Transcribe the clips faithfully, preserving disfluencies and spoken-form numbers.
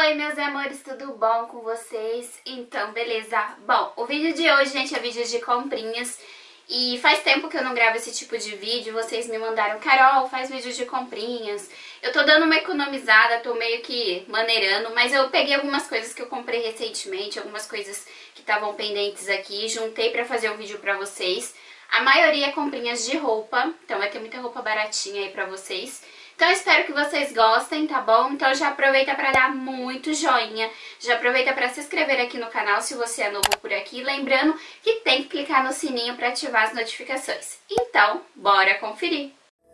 Oi, meus amores, tudo bom com vocês? Então, beleza? Bom, o vídeo de hoje, gente, é vídeo de comprinhas. E faz tempo que eu não gravo esse tipo de vídeo. Vocês me mandaram, Carol, faz vídeo de comprinhas. Eu tô dando uma economizada, tô meio que maneirando. Mas eu peguei algumas coisas que eu comprei recentemente, algumas coisas que estavam pendentes aqui. Juntei pra fazer um vídeo pra vocês. A maioria é comprinhas de roupa, então vai ter muita roupa baratinha aí pra vocês. Então eu espero que vocês gostem, tá bom? Então já aproveita pra dar muito joinha, já aproveita pra se inscrever aqui no canal se você é novo por aqui. Lembrando que tem que clicar no sininho pra ativar as notificações. Então, bora conferir!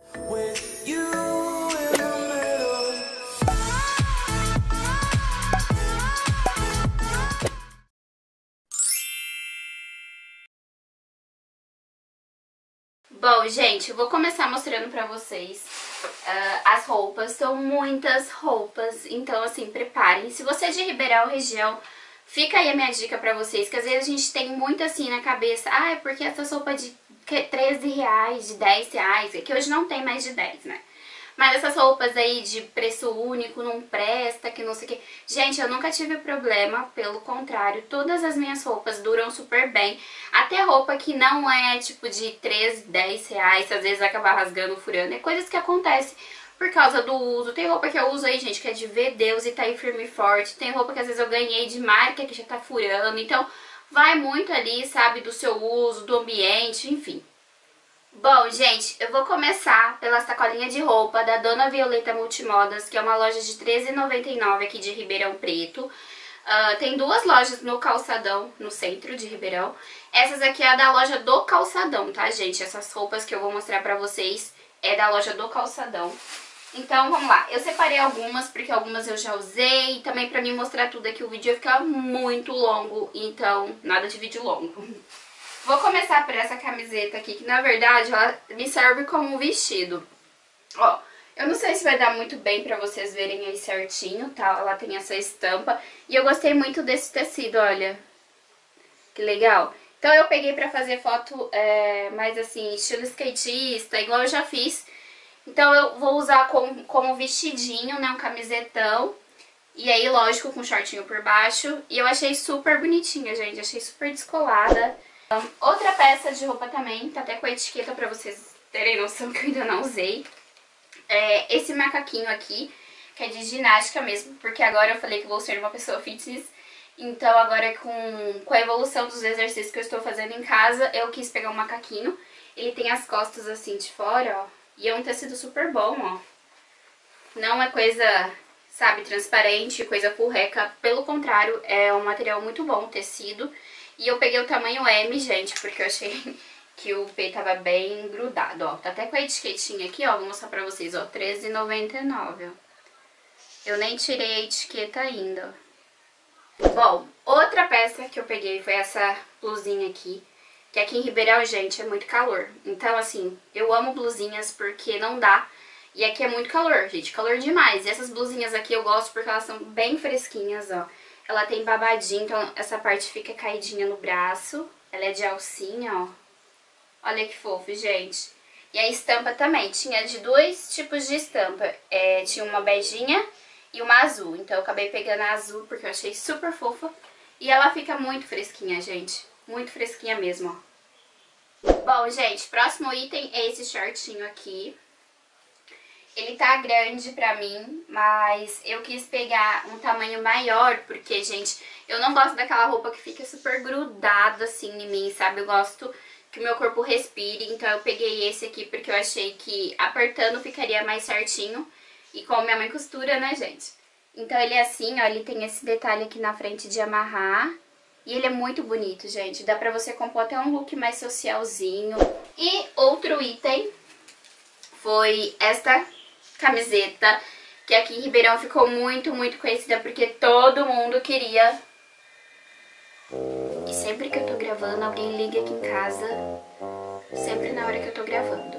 Bom, gente, eu vou começar mostrando pra vocês uh, as roupas. São muitas roupas, então assim, preparem. Se você é de Ribeirão região, fica aí a minha dica pra vocês, que às vezes a gente tem muito assim na cabeça. Ah, é porque essa roupa de treze reais, de dez reais, é que hoje não tem mais de dez, né? Mas essas roupas aí de preço único, não presta, que não sei o que. Gente, eu nunca tive problema, pelo contrário, todas as minhas roupas duram super bem. Até roupa que não é tipo de treze, dez reais, às vezes acaba rasgando, furando. É coisas que acontecem por causa do uso. Tem roupa que eu uso aí, gente, que é de ver Deus e tá aí firme e forte. Tem roupa que às vezes eu ganhei de marca que já tá furando. Então, vai muito ali, sabe, do seu uso, do ambiente, enfim. Bom, gente, eu vou começar pela sacolinha de roupa da Dona Violeta Multimodas, que é uma loja de treze reais e noventa e nove centavos aqui de Ribeirão Preto. Uh, tem duas lojas no Calçadão, no centro de Ribeirão. Essas aqui é a da loja do Calçadão, tá, gente? Essas roupas que eu vou mostrar pra vocês é da loja do Calçadão. Então, vamos lá. Eu separei algumas, porque algumas eu já usei. E também pra mim mostrar tudo aqui, o vídeo vai ficar muito longo, então nada de vídeo longo. Vou começar por essa camiseta aqui, que na verdade ela me serve como vestido. Ó, eu não sei se vai dar muito bem pra vocês verem aí certinho, tá? Ela tem essa estampa. E eu gostei muito desse tecido, olha. Que legal. Então eu peguei pra fazer foto é, mais assim, estilo skatista, igual eu já fiz. Então eu vou usar como, como vestidinho, né? Um camisetão. E aí, lógico, com shortinho por baixo. E eu achei super bonitinha, gente. Achei super descolada. Outra peça de roupa também, tá até com a etiqueta pra vocês terem noção que eu ainda não usei. É esse macaquinho aqui, que é de ginástica mesmo, porque agora eu falei que vou ser uma pessoa fitness. Então agora com, com a evolução dos exercícios que eu estou fazendo em casa, eu quis pegar um macaquinho. Ele tem as costas assim de fora, ó, e é um tecido super bom, ó. Não é coisa, sabe, transparente, coisa furreca, pelo contrário, é um material muito bom, o tecido. E eu peguei o tamanho M, gente, porque eu achei que o P tava bem grudado, ó. Tá até com a etiquetinha aqui, ó, vou mostrar pra vocês, ó, treze reais e noventa e nove centavos, ó. Eu nem tirei a etiqueta ainda, ó. Bom, outra peça que eu peguei foi essa blusinha aqui, que aqui em Ribeirão, gente, é muito calor. Então, assim, eu amo blusinhas porque não dá. E aqui é muito calor, gente, calor demais. E essas blusinhas aqui eu gosto porque elas são bem fresquinhas, ó. Ela tem babadinho, então essa parte fica caidinha no braço. Ela é de alcinha, ó. Olha que fofo, gente. E a estampa também. Tinha de dois tipos de estampa. É, tinha uma beijinha e uma azul. Então eu acabei pegando a azul porque eu achei super fofa. E ela fica muito fresquinha, gente. Muito fresquinha mesmo, ó. Bom, gente, próximo item é esse shortinho aqui. Ele tá grande pra mim, mas eu quis pegar um tamanho maior, porque, gente, eu não gosto daquela roupa que fica super grudada assim em mim, sabe? Eu gosto que o meu corpo respire, então eu peguei esse aqui porque eu achei que apertando ficaria mais certinho. E como minha mãe costura, né, gente? Então ele é assim, ó, ele tem esse detalhe aqui na frente de amarrar. E ele é muito bonito, gente. Dá pra você compor até um look mais socialzinho. E outro item foi esta camiseta, que aqui em Ribeirão ficou muito, muito conhecida porque todo mundo queria. E sempre que eu tô gravando, alguém liga aqui em casa, sempre na hora que eu tô gravando.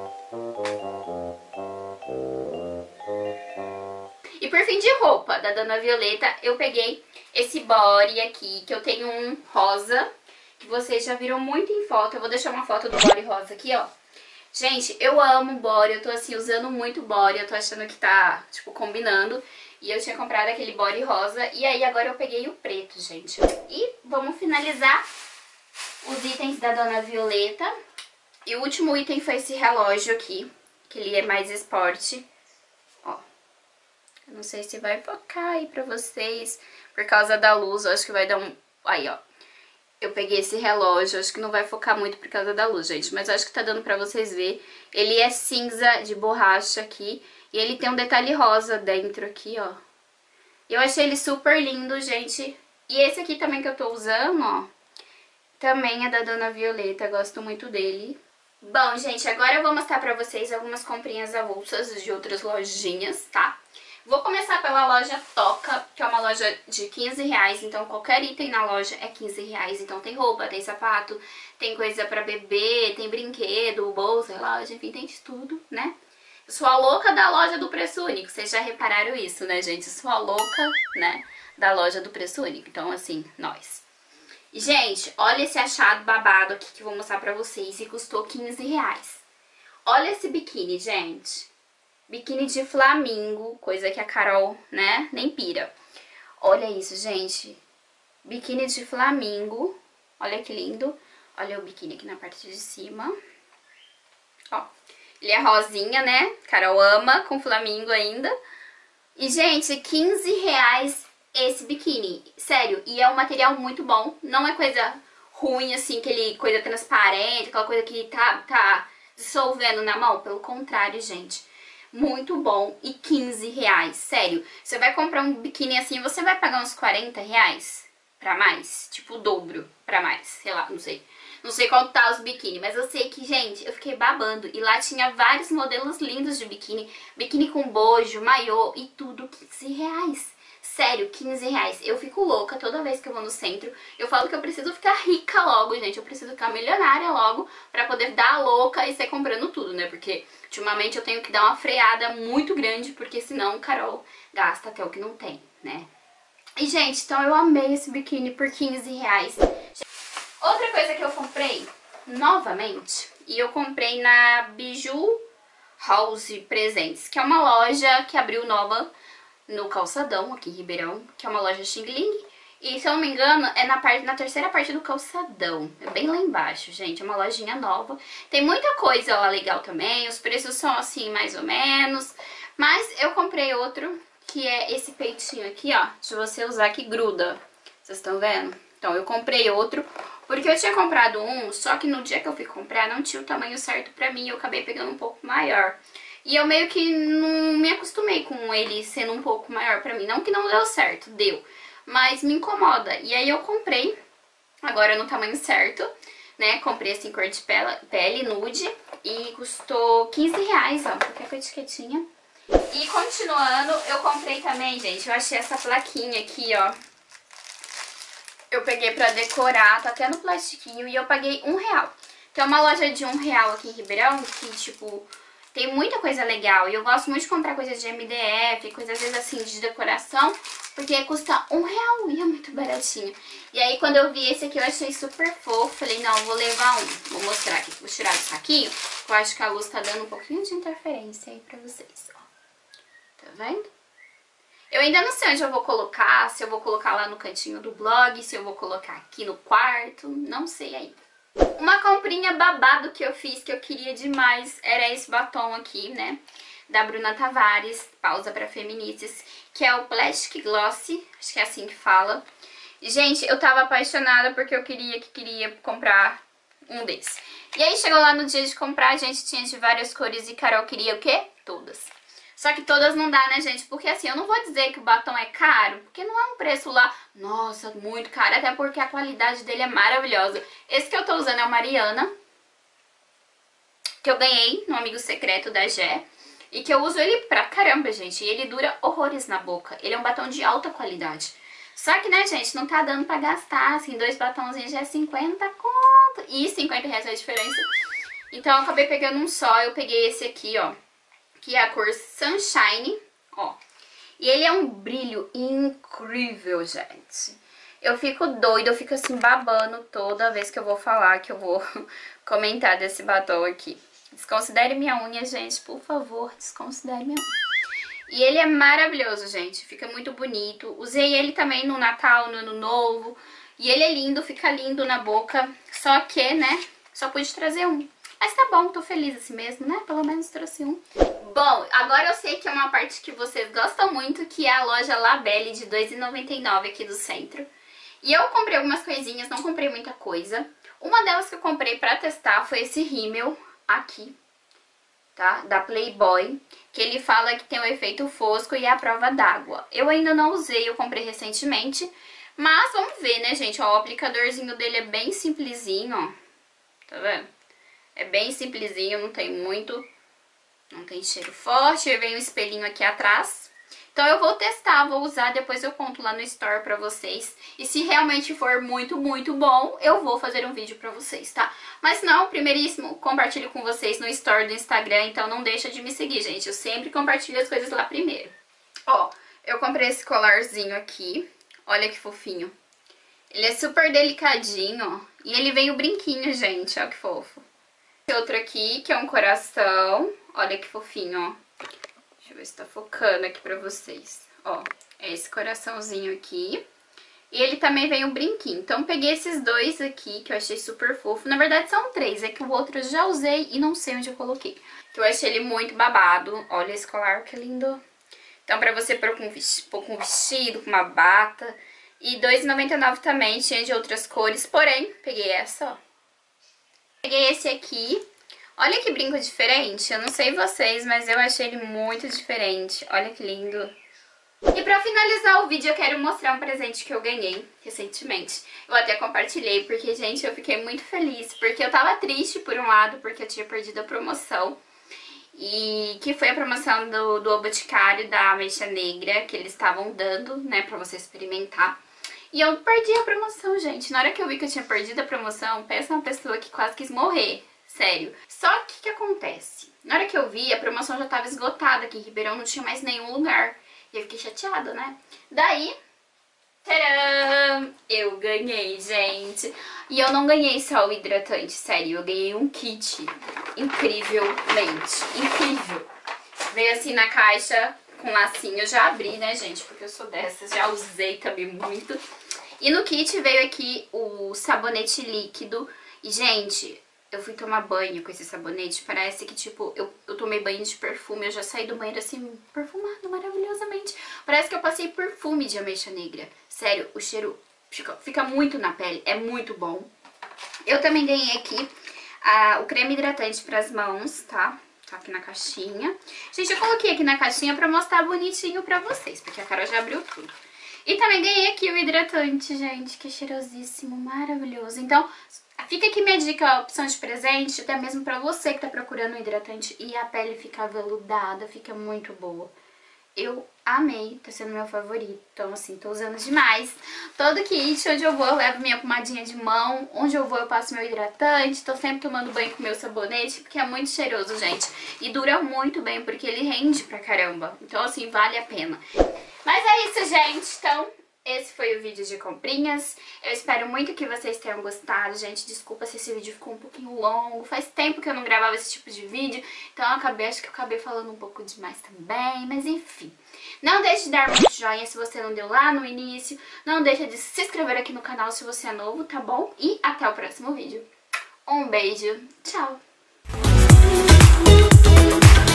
E por fim, de roupa da Dona Violeta, eu peguei esse body aqui, que eu tenho um rosa, que vocês já viram muito em foto. Eu vou deixar uma foto do body rosa aqui, ó. Gente, eu amo body, eu tô assim usando muito body, eu tô achando que tá, tipo, combinando. E eu tinha comprado aquele body rosa. E aí agora eu peguei o preto, gente. E vamos finalizar os itens da Dona Violeta. E o último item foi esse relógio aqui, que ele é mais esporte. Ó, eu não sei se vai focar aí pra vocês, por causa da luz, eu acho que vai dar um... Aí, ó. Eu peguei esse relógio, acho que não vai focar muito por causa da luz, gente, mas acho que tá dando pra vocês verem. Ele é cinza de borracha aqui, e ele tem um detalhe rosa dentro aqui, ó. Eu achei ele super lindo, gente. E esse aqui também que eu tô usando, ó, também é da Dona Violeta, gosto muito dele. Bom, gente, agora eu vou mostrar pra vocês algumas comprinhas avulsas de outras lojinhas, tá? Vou começar pela loja Toca, que é uma loja de quinze reais, então qualquer item na loja é quinze reais. Então tem roupa, tem sapato, tem coisa pra bebê, tem brinquedo, bolsa, relógio, enfim, tem de tudo, né? Eu sou a louca da loja do preço único, vocês já repararam isso, né, gente? Eu sou a louca, né, da loja do preço único, então assim, nós. Gente, olha esse achado babado aqui que eu vou mostrar pra vocês e custou quinze reais. Olha esse biquíni, gente. Biquíni de flamingo, coisa que a Carol, né, nem pira. Olha isso, gente. Biquíni de flamingo. Olha que lindo. Olha o biquíni aqui na parte de cima. Ó, ele é rosinha, né? Carol ama, com flamingo ainda. E, gente, quinze reais esse biquíni. Sério, e é um material muito bom. Não é coisa ruim, assim, aquele coisa transparente, aquela coisa que tá, tá dissolvendo na mão. Pelo contrário, gente. Muito bom e quinze reais, sério. Você vai comprar um biquíni assim, você vai pagar uns quarenta reais pra mais? Tipo o dobro pra mais, sei lá, não sei. Não sei quanto tá os biquíni, mas eu sei que, gente, eu fiquei babando. E lá tinha vários modelos lindos de biquíni. Biquíni com bojo, maiô e tudo, quinze reais. Sério, quinze reais. Eu fico louca toda vez que eu vou no centro. Eu falo que eu preciso ficar rica logo, gente. Eu preciso ficar milionária logo pra poder dar a louca e sair comprando tudo, né? Porque ultimamente eu tenho que dar uma freada muito grande, porque senão Carol gasta até o que não tem, né? E, gente, então eu amei esse biquíni por quinze reais. Outra coisa que eu comprei novamente, e eu comprei na Biju House Presentes, que é uma loja que abriu nova no Calçadão, aqui em Ribeirão, que é uma loja Xing Ling. E, se eu não me engano, é na, parte, na terceira parte do Calçadão. É bem lá embaixo, gente. É uma lojinha nova. Tem muita coisa lá legal também. Os preços são assim, mais ou menos. Mas eu comprei outro, que é esse peitinho aqui, ó. De você usar que gruda. Vocês estão vendo? Então, eu comprei outro, porque eu tinha comprado um, só que no dia que eu fui comprar não tinha o tamanho certo pra mim. Eu acabei pegando um pouco maior. E eu meio que não me acostumei com ele sendo um pouco maior pra mim. Não que não deu certo, deu. Mas me incomoda. E aí eu comprei, agora no tamanho certo, né? Comprei assim, cor de pele, nude. E custou quinze reais, ó. Fica com a etiquetinha. E continuando, eu comprei também, gente. Eu achei essa plaquinha aqui, ó. Eu peguei pra decorar, tá até no plastiquinho. E eu paguei um real. Tem uma loja de um real aqui em Ribeirão que, tipo... tem muita coisa legal e eu gosto muito de comprar coisas de M D F, coisas às vezes assim de decoração, porque custa um real e é muito baratinho. E aí quando eu vi esse aqui eu achei super fofo, falei, não, eu vou levar um. Vou mostrar aqui, vou tirar do saquinho, eu acho que a luz tá dando um pouquinho de interferência aí pra vocês, ó. Tá vendo? Eu ainda não sei onde eu vou colocar, se eu vou colocar lá no cantinho do blog, se eu vou colocar aqui no quarto, não sei ainda. Uma comprinha babado que eu fiz, que eu queria demais, era esse batom aqui, né? Da Bruna Tavares, pausa pra feministas, que é o Plastic Gloss, acho que é assim que fala. Gente, eu tava apaixonada porque eu queria que queria comprar um desses. E aí chegou lá no dia de comprar, a gente tinha de várias cores e Carol queria o quê? Todas. Só que todas não dá, né, gente? Porque assim, eu não vou dizer que o batom é caro, porque não é um preço lá, nossa, muito caro, até porque a qualidade dele é maravilhosa. Esse que eu tô usando é o Mariana, que eu ganhei no Amigo Secreto da Gé, e que eu uso ele pra caramba, gente, e ele dura horrores na boca. Ele é um batom de alta qualidade. Só que, né, gente, não tá dando pra gastar, assim, dois batonzinhos já é cinquenta conto, e cinquenta reais é a diferença. Então eu acabei pegando um só, eu peguei esse aqui, ó, que é a cor Sunshine, ó. E ele é um brilho incrível, gente. Eu fico doida, eu fico assim babando toda vez que eu vou falar, que eu vou comentar desse batom aqui. Desconsidere minha unha, gente, por favor, desconsidere minha unha. E ele é maravilhoso, gente. Fica muito bonito. Usei ele também no Natal, no Ano Novo. E ele é lindo, fica lindo na boca. Só que, né, só pude trazer um. Mas tá bom, tô feliz assim mesmo, né? Pelo menos trouxe um. Bom, agora eu sei que é uma parte que vocês gostam muito, que é a loja Labelle de dois reais e noventa e nove centavos aqui do centro. E eu comprei algumas coisinhas, não comprei muita coisa. Uma delas que eu comprei pra testar foi esse rímel aqui, tá? Da Playboy, que ele fala que tem o efeito fosco e a prova d'água. Eu ainda não usei, eu comprei recentemente, mas vamos ver, né, gente? Ó, o aplicadorzinho dele é bem simplesinho, ó. Tá vendo? É bem simplesinho, não tem muito, não tem cheiro forte. Vem um espelhinho aqui atrás. Então eu vou testar, vou usar, depois eu conto lá no store pra vocês. E se realmente for muito, muito bom, eu vou fazer um vídeo pra vocês, tá? Mas não, primeiríssimo, compartilho com vocês no store do Instagram, então não deixa de me seguir, gente. Eu sempre compartilho as coisas lá primeiro. Ó, eu comprei esse colarzinho aqui, olha que fofinho. Ele é super delicadinho, ó, e ele vem o brinquinho, gente, ó que fofo. Esse outro aqui, que é um coração, olha que fofinho, ó. Deixa eu ver se tá focando aqui pra vocês. Ó, é esse coraçãozinho aqui. E ele também vem um brinquinho. Então, peguei esses dois aqui, que eu achei super fofo. Na verdade, são três. É que o outro eu já usei e não sei onde eu coloquei. Que eu achei ele muito babado. Olha esse colar, que lindo. Então, pra você pôr com um vestido, com uma bata. E dois reais e noventa e nove centavos também, tinha de outras cores. Porém, peguei essa, ó. Peguei esse aqui. Olha que brinco diferente, eu não sei vocês, mas eu achei ele muito diferente. Olha que lindo. E pra finalizar o vídeo eu quero mostrar um presente que eu ganhei recentemente. Eu até compartilhei porque, gente, eu fiquei muito feliz. Porque eu tava triste por um lado, porque eu tinha perdido a promoção. E que foi a promoção do, do O Boticário da Ameixa Negra, que eles estavam dando, né, pra você experimentar. E eu perdi a promoção, gente. Na hora que eu vi que eu tinha perdido a promoção, pensa uma pessoa que quase quis morrer. Sério. Só que o que acontece? Na hora que eu vi, a promoção já tava esgotada aqui em Ribeirão, não tinha mais nenhum lugar. E eu fiquei chateada, né? Daí, tcharam! Eu ganhei, gente. E eu não ganhei só o hidratante, sério. Eu ganhei um kit. Incrivelmente. Incrível. Veio assim na caixa com lacinho. Eu já abri, né, gente? Porque eu sou dessas. Já usei também muito. E no kit veio aqui o sabonete líquido. E, gente, eu fui tomar banho com esse sabonete. Parece que, tipo, eu, eu tomei banho de perfume. Eu já saí do banheiro, assim, perfumado maravilhosamente. Parece que eu passei perfume de ameixa negra. Sério, o cheiro fica, fica muito na pele. É muito bom. Eu também ganhei aqui ah, o creme hidratante pras mãos, tá? Tá aqui na caixinha. Gente, eu coloquei aqui na caixinha pra mostrar bonitinho pra vocês. Porque a Carol já abriu tudo. E também ganhei aqui o hidratante, gente. Que cheirosíssimo, maravilhoso. Então, fica aqui minha dica, a opção de presente, até mesmo pra você que tá procurando um hidratante e a pele fica aveludada, fica muito boa. Eu amei, tá sendo meu favorito, então assim, tô usando demais. Todo kit, onde eu vou eu levo minha pomadinha de mão, onde eu vou eu passo meu hidratante, tô sempre tomando banho com meu sabonete, porque é muito cheiroso, gente. E dura muito bem, porque ele rende pra caramba, então assim, vale a pena. Mas é isso, gente, então esse foi o vídeo de comprinhas. Eu espero muito que vocês tenham gostado, gente. Desculpa se esse vídeo ficou um pouquinho longo. Faz tempo que eu não gravava esse tipo de vídeo. Então eu acabei, acho que eu acabei falando um pouco demais também. Mas enfim. Não deixe de dar muito joinha se você não deu lá no início. Não deixe de se inscrever aqui no canal se você é novo, tá bom? E até o próximo vídeo. Um beijo. Tchau.